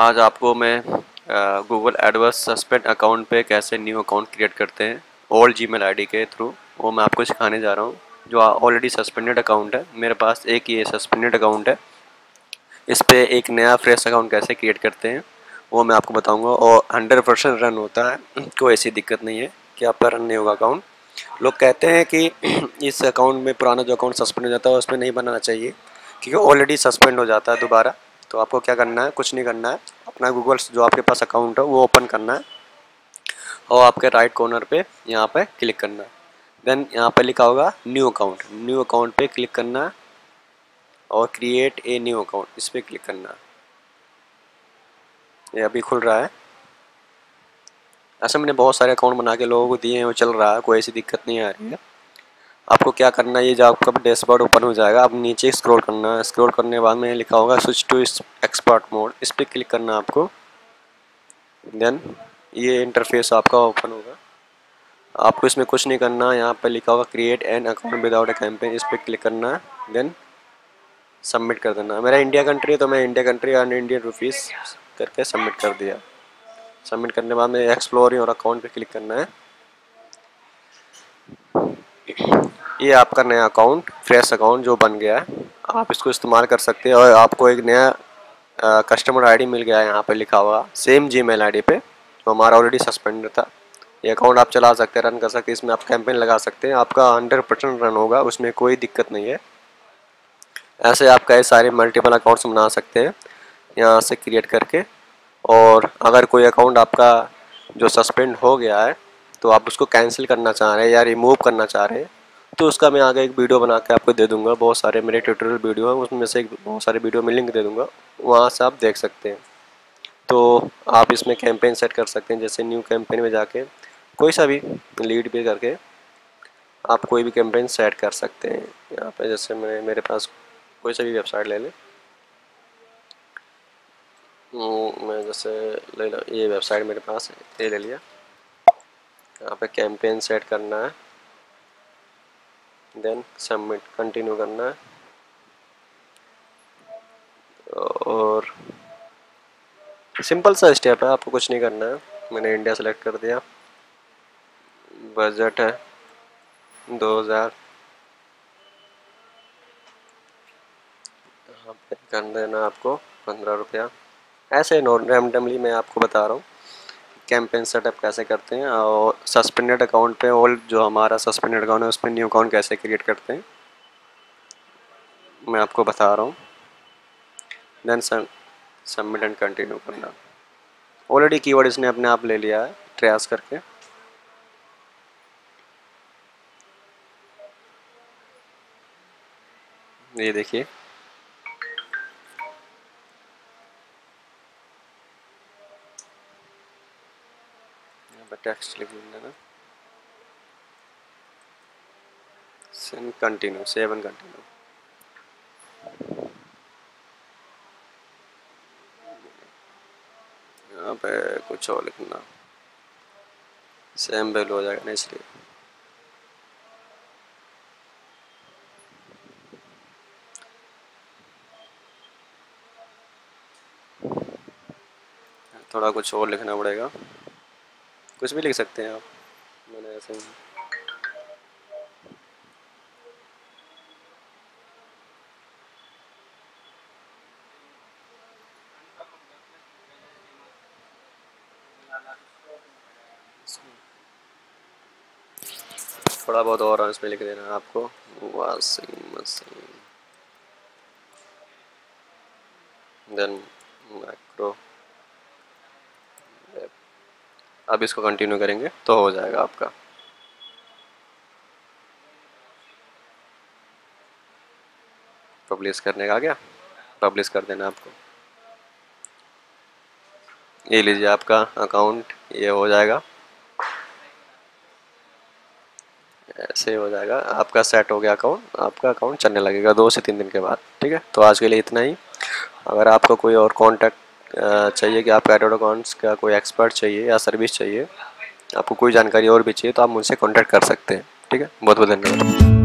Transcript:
आज आपको मैं गूगल एडवर्स सस्पेंड अकाउंट पे कैसे न्यू अकाउंट क्रिएट करते हैं ओल्ड जीमेल आईडी के थ्रू, वो मैं आपको सिखाने जा रहा हूँ। जो ऑलरेडी सस्पेंडेड अकाउंट है, मेरे पास एक ये सस्पेंडेड अकाउंट है, इस पर एक नया फ्रेश अकाउंट कैसे क्रिएट करते हैं वो मैं आपको बताऊँगा। और 100% रन होता है, कोई ऐसी दिक्कत नहीं है कि आपका रन नहीं होगा अकाउंट। लोग कहते हैं कि इस अकाउंट में पुराना जो अकाउंट सस्पेंड हो जाता है उसमें नहीं बनाना चाहिए क्योंकि ऑलरेडी सस्पेंड हो जाता है दोबारा। तो आपको क्या करना है, कुछ नहीं करना है, अपना गूगल जो आपके पास अकाउंट है वो ओपन करना है और आपके राइट कॉर्नर पे यहाँ पे क्लिक करना है। देन यहाँ पे लिखा होगा न्यू अकाउंट, न्यू अकाउंट पे क्लिक करना है और क्रिएट ए न्यू अकाउंट, इस पर क्लिक करना है। ये अभी खुल रहा है। ऐसे मैंने बहुत सारे अकाउंट बना के लोगों को दिए हैं, वो चल रहा है, कोई ऐसी दिक्कत नहीं आ रही है। आपको क्या करना है, ये जब आपका डैशबोर्ड ओपन हो जाएगा आप नीचे स्क्रॉल करना है। स्क्रॉल करने के बाद में लिखा होगा स्विच टू एक्सपर्ट मोड, इस पर क्लिक करना है आपको। देन ये इंटरफेस आपका ओपन होगा। आपको इसमें कुछ नहीं करना, यहाँ पे लिखा होगा create an account without a campaign, इस पर क्लिक करना है। देन सबमिट कर देना। मेरा इंडिया कंट्री है तो मैं इंडिया कंट्री और इंडियन रुपीज़ करके सबमिट कर दिया। सबमिट करने के बाद में एक्सप्लोर और अकाउंट पे क्लिक करना है। ये आपका नया अकाउंट, फ्रेश अकाउंट जो बन गया है, आप इसको इस्तेमाल कर सकते हैं। और आपको एक नया कस्टमर आईडी मिल गया है, यहाँ पे लिखा हुआ सेम जीमेल आईडी पे जो हमारा ऑलरेडी सस्पेंड था। ये अकाउंट आप चला सकते हैं, रन कर सकते हैं, इसमें आप कैंपेन लगा सकते हैं, आपका 100% रन होगा, उसमें कोई दिक्कत नहीं है। ऐसे आप कई सारे मल्टीपल अकाउंट्स बना सकते हैं यहाँ से क्रिएट करके। और अगर कोई अकाउंट आपका जो सस्पेंड हो गया है तो आप उसको कैंसिल करना चाह रहे हैं या रिमूव करना चाह रहे हैं तो उसका मैं आगे एक वीडियो बना के आपको दे दूंगा। बहुत सारे मेरे ट्यूटोरियल वीडियो हैं, उसमें से एक बहुत सारे वीडियो में लिंक दे दूंगा, वहाँ से आप देख सकते हैं। तो आप इसमें कैंपेन सेट कर सकते हैं, जैसे न्यू कैंपेन में जाके कोई सा भी लीड पे करके आप कोई भी कैंपेन सेट कर सकते हैं। यहाँ पे जैसे मेरे पास कोई सा भी वेबसाइट ले लें, मैं जैसे ले लो, ये वेबसाइट मेरे पास है, ये ले लिया। यहाँ पे कैंपेन सेट करना है, देन सबमिट कंटिन्यू करना है। और सिंपल सा स्टेप है, आपको कुछ नहीं करना है। मैंने इंडिया सेलेक्ट कर दिया, बजट है 2000, यहाँ पे कर देना आपको 15 रुपया। ऐसे रैंडमली मैं आपको बता रहा हूँ कैंपेन सेटअप कैसे करते हैं और सस्पेंडेड अकाउंट पे ओल्ड जो हमारा सस्पेंडेड अकाउंट है उस पर न्यू अकाउंट कैसे क्रिएट करते हैं मैं आपको बता रहा हूँ। देन सबमिट एंड कंटिन्यू करना। ऑलरेडी कीवर्ड इसने अपने आप ले लिया है ट्रेस करके। ये देखिए, टेक्स्ट लिख देना, send continue, save and continue. यहाँ पे कुछ और लिखना, सेम वैल्यू हो जाएगा ना, इसलिए थोड़ा कुछ और लिखना पड़ेगा। कुछ भी लिख सकते हैं आप, मैंने ऐसे ही थोड़ा बहुत और इसमें लिख देना है आपको, वॉशिंग मशीन, देन मैक्रो। अब इसको कंटिन्यू करेंगे तो हो जाएगा आपका। पब्लिश करने का आ गया, पब्लिश कर देना आपको। ये लीजिए आपका अकाउंट, ये हो जाएगा, ऐसे हो जाएगा आपका सेट हो गया अकाउंट। आपका अकाउंट चलने लगेगा 2 से 3 दिन के बाद। ठीक है, तो आज के लिए इतना ही। अगर आपको कोई और कॉन्टैक्ट चाहिए कि आपका एडवर्ड अकाउंट्स का कोई एक्सपर्ट चाहिए या सर्विस चाहिए, आपको कोई जानकारी और भी चाहिए तो आप मुझसे कॉन्टैक्ट कर सकते हैं। ठीक है, बहुत बहुत धन्यवाद।